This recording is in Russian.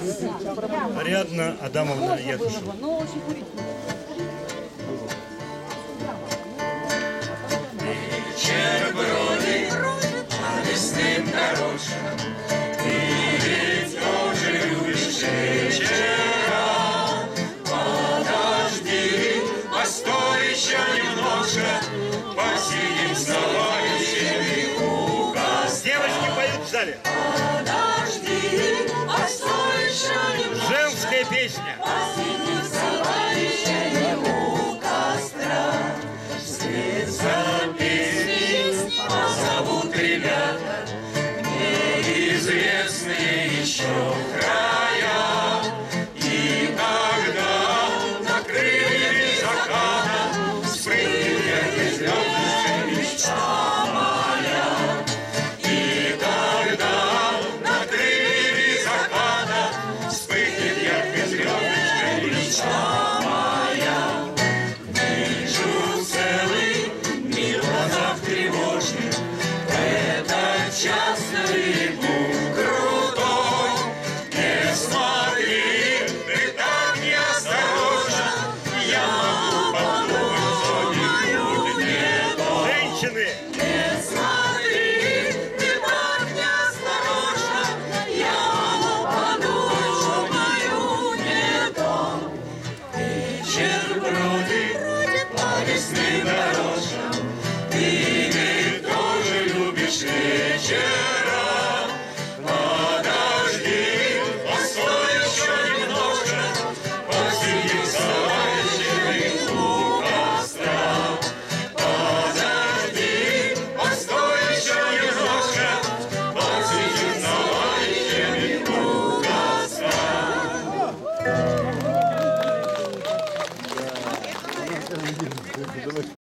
Ариадна Адамовна Якушева. Вечер бродит по лесным дорожкам, ты ведь тоже любишь вечера. Подожди, постой еще немножко, посидим с товарищами у костра. Девочки поют в зале. Подожди, постой еще немножко, Женская песня. посидим с товарищами у костра. Вслед за песней позовут ребята неизвестные еще края. И когда на крыльях заката вспрыгнет яркой звездочкой мечта моя. И когда на крыльях заката вспыхнет яркой звездочкой мечта моя. Вижу целый мир в глазах тревожных, в этот час на берегу крутой. Не смотри, ты так неосторожно, я могу подумать, что не будет не то. Женщины. Не смотри, ты так неосторожно, я могу подумать, что мою не то. Вечер бродит по лесным дорожкам, ты ведь тоже любишь вечера. Подожди, постой еще немножко, посидим с товарищами у костра. Подожди, постой еще немножко, посидим с товарищами у костра.